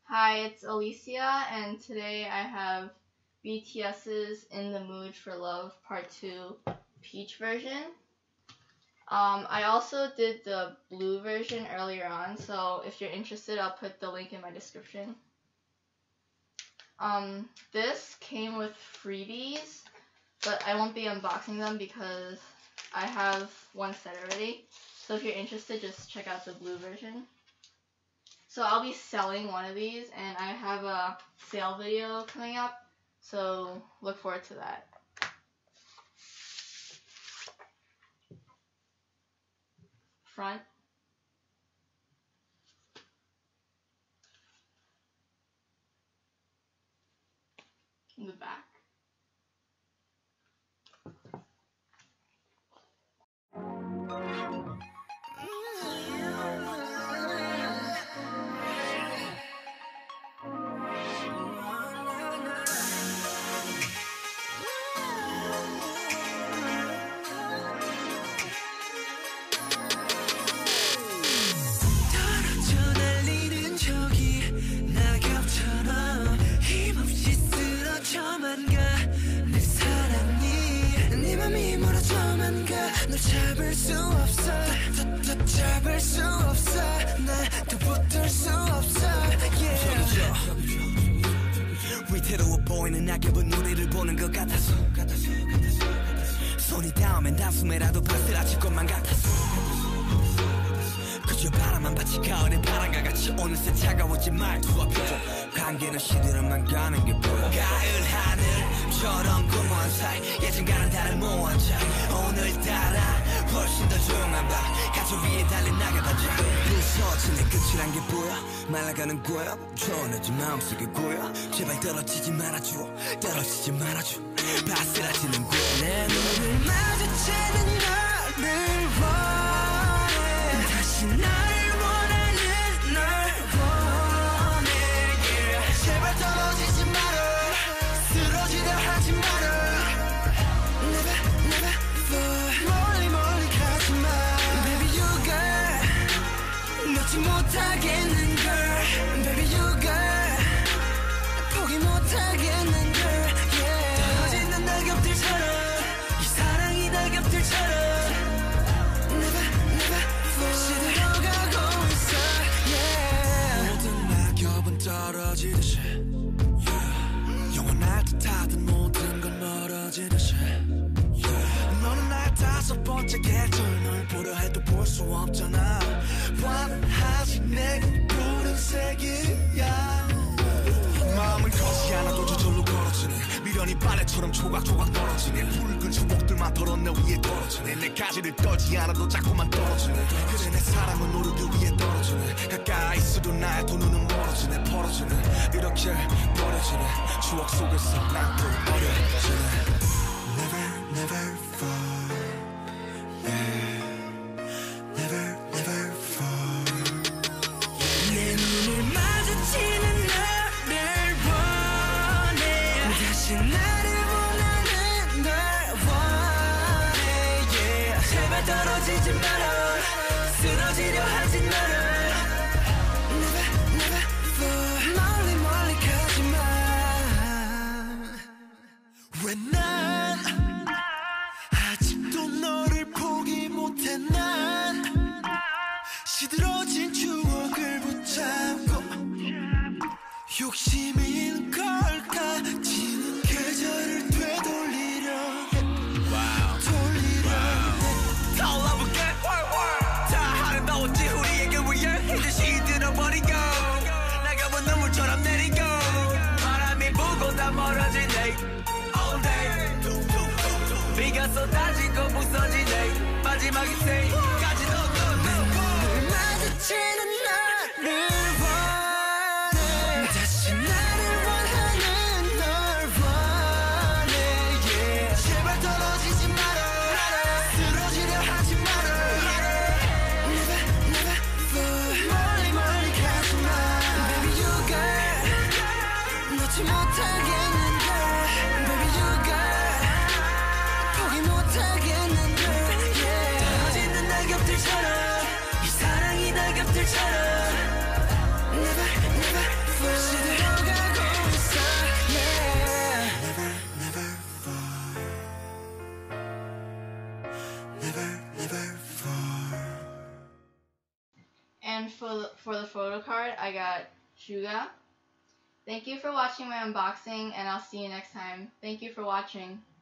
Hi, it's Alicia, and today I have BTS's In the Mood for Love Part 2 Peach version. I also did the blue version earlier on, so if you're interested, I'll put the link in my description. This came with freebies, but I won't be unboxing them because I have one set already. So if you're interested, just check out the blue version. So I'll be selling one of these, and I have a sale video coming up, so look forward to that. Front. In the back. 잡을 수 없어 잡을 수 없어 나도 붙들 수 없어 위태로워 보이는 낙엽은 우리를 보는 것 같아서 손이 닿으면 단숨에라도 바스라질 것만 같아서 그저 바람만 받치 가을의 바람과 같이 어느새 차가워진 말투와 표정 관계는 시들어만 가는 게 보여 가을 하늘처럼 공허한 사이 예전과는 다른 모호한 차이 오늘따라 훨씬 더 조용한 밤 가슴 위에 달린 낙엽 반짝 부서지는 끝이란 게 보여 말라가는 거야 전해진 마음속에 고여 제발 떨어지지 말아줘 떨어지지 말아줘 바스라지는 거야 내 눈을 마주치는 너를 원해 다시 나를 원하는 널 원해 yeah. 제발 떨어지지 마라 쓰러지려 하지 마라 Never never fall 멀리 멀리 가지마 Baby you girl 놓지 못하겠는 girl Baby you girl 포기 못하겠는 girl yeah. 떨어지는 낙엽들처럼 이 사랑이 낙엽들처럼 Never never fall 시들어가고 있어 yeah. 모든 낙엽은 떨어지듯이 yeah. 영원할 듯하던 모든 건 멀어지듯이 yeah. 너는 나의 다섯 번째 계절 널 보려 해도 볼 수 없잖아 환하지 내겐 푸른색이야 마음은 커지 않아도 저절로 걸어지네 미련이 바래처럼 조각조각 떨어지네 붉은 추억들만 덜어 내 위에 떨어지네 내 가지를 떨지 않아도 자꾸만 떨어지네 그래 내 사랑은 오르드 위에 떨어지네 가까이 있어도 나의 두 눈은 멀어지네 벌어지네 이렇게 버려지네 추억 속에서 난 또 어려지네 Never never fall yeah. Never never fall 내 눈을 마주치는 너를 원해 다시 나를 원하는 널 원해 yeah. 제발 떨어지지 마라 쓰러지려 하지 마라 Never never fall 멀리 멀리 가지마 왜 난 아직도 너를 포기 못해 난 시들어진 추억을 붙잡고 욕심인 걸까 지는 계절을 되돌리려 해 돌리려 해 더 러브게 다 아름다웠지 우리에게 위해 이제 시들어버리고 나가본 눈물처럼 내리고 바람이 불고 다 멀어지네 all day 비가 쏟아지고 부서지네 마지막 인생까지 내 눈을 마주치는 너를 원해 다시 나를 원하는 널 원해 yeah. 제발 떨어지지 마라 쓰러지려 하지 마라 Never never fall 멀리 멀리 가지마 Baby you girl 놓지 못하겠는 girl Baby you girl 포기 못하겠는 girl yeah. 떨어지는 낙엽들처럼 이 사랑이 낙엽들처럼 And for the photo card, I got Shuga. Thank you for watching my unboxing, and I'll see you next time. Thank you for watching.